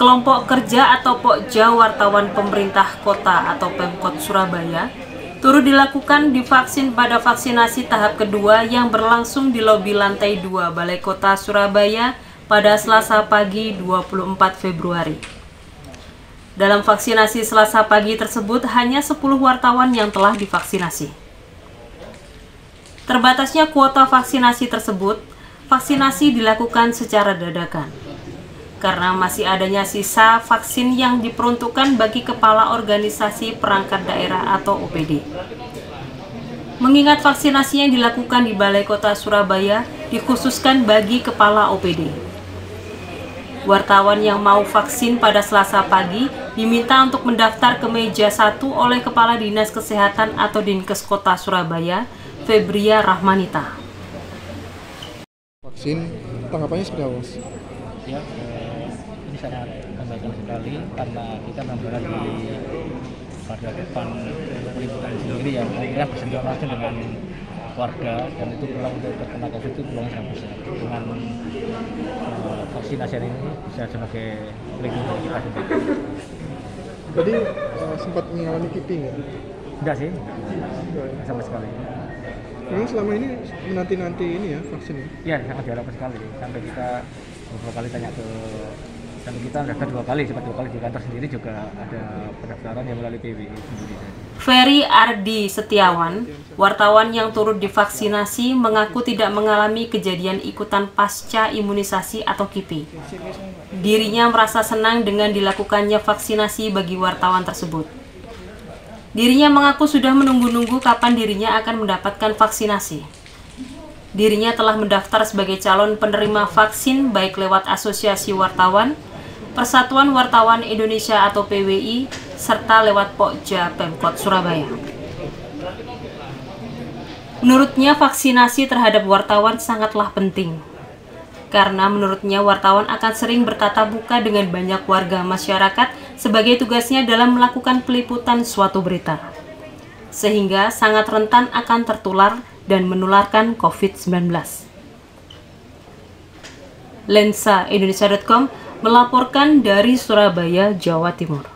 Kelompok kerja atau Pokja wartawan pemerintah kota atau Pemkot Surabaya turut dilakukan divaksin pada vaksinasi tahap kedua yang berlangsung di lobi lantai 2 Balai Kota Surabaya pada Selasa pagi 24 Februari. Dalam vaksinasi Selasa pagi tersebut hanya 10 wartawan yang telah divaksinasi. Terbatasnya kuota vaksinasi tersebut, vaksinasi dilakukan secara dadakan. Karena masih adanya sisa vaksin yang diperuntukkan bagi kepala organisasi perangkat daerah atau OPD. Mengingat vaksinasi yang dilakukan di Balai Kota Surabaya dikhususkan bagi kepala OPD. Wartawan yang mau vaksin pada Selasa pagi diminta untuk mendaftar ke meja 1 oleh Kepala Dinas Kesehatan atau Dinkes Kota Surabaya, Febria Rahmanita. Vaksin, tanggapannya seperti apa, Mas? Ya, ini sangat membanggakan sekali karena kita membuat di pada depan peliputan sendiri yang akhirnya bersentuhan langsung dengan warga, dan itu peluang untuk terkena COVID itu peluang sangat besar. Dengan vaksinasi ini bisa sebagai pelindung kita sendiri. Jadi sempat mengalami kipi nggak? Enggak sih, enggak sama sekali. Memang selama ini menanti-nanti ini ya vaksinnya? Ya, sangat diharapkan sekali. Sampai kita beberapa kali tanya ke, sampai kita daftar 2 kali, sempat 2 kali di kantor sendiri juga ada pendaftaran yang melalui PWI sendiri. Ferry Ardi Setiawan, wartawan yang turut divaksinasi, mengaku tidak mengalami kejadian ikutan pasca imunisasi atau KIPI. Dirinya merasa senang dengan dilakukannya vaksinasi bagi wartawan tersebut. Dirinya mengaku sudah menunggu-nunggu kapan dirinya akan mendapatkan vaksinasi. Dirinya telah mendaftar sebagai calon penerima vaksin baik lewat Asosiasi Wartawan, Persatuan Wartawan Indonesia atau PWI, serta lewat Pokja Pemkot Surabaya. Menurutnya vaksinasi terhadap wartawan sangatlah penting. Karena menurutnya wartawan akan sering bertatap muka dengan banyak warga masyarakat sebagai tugasnya dalam melakukan peliputan suatu berita. Sehingga sangat rentan akan tertular dan menularkan COVID-19. Lensa Indonesia.com melaporkan dari Surabaya, Jawa Timur.